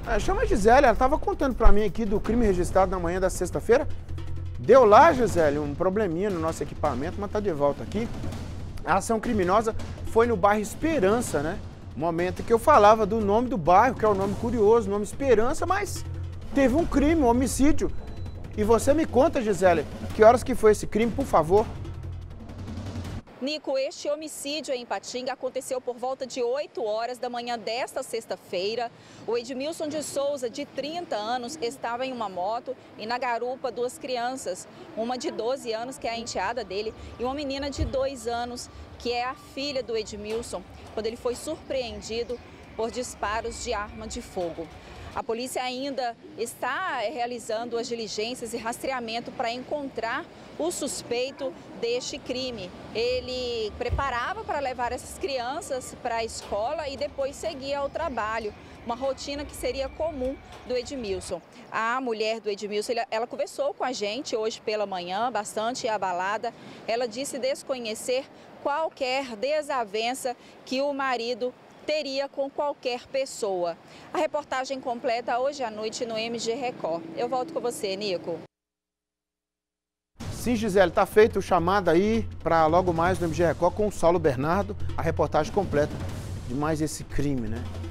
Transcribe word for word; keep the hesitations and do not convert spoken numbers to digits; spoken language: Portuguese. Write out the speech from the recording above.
É, chama a Gisele, ela estava contando para mim aqui do crime registrado na manhã da sexta-feira. Deu lá, Gisele, um probleminha no nosso equipamento, mas tá de volta aqui. A ação criminosa foi no bairro Esperança, né? Momento que eu falava do nome do bairro, que é o nome curioso, nome Esperança, mas teve um crime, um homicídio. E você me conta, Gisele, que horas que foi esse crime, por favor? Nico, este homicídio em Ipatinga aconteceu por volta de oito horas da manhã desta sexta-feira. O Edmilson de Souza, de trinta anos, estava em uma moto e na garupa duas crianças, uma de doze anos, que é a enteada dele, e uma menina de dois anos, que é a filha do Edmilson, quando ele foi surpreendido por disparos de arma de fogo. A polícia ainda está realizando as diligências e rastreamento para encontrar o suspeito deste crime. Ele preparava para levar essas crianças para a escola e depois seguia ao trabalho, uma rotina que seria comum do Edmilson. A mulher do Edmilson, ela conversou com a gente hoje pela manhã, bastante abalada. Ela disse desconhecer qualquer desavença que o marido teria com qualquer pessoa. A reportagem completa hoje à noite no M G Record. Eu volto com você, Nico. Sim, Gisele, tá feito o chamado aí para logo mais no M G Record com o Saulo Bernardo, a reportagem completa de mais esse crime, né?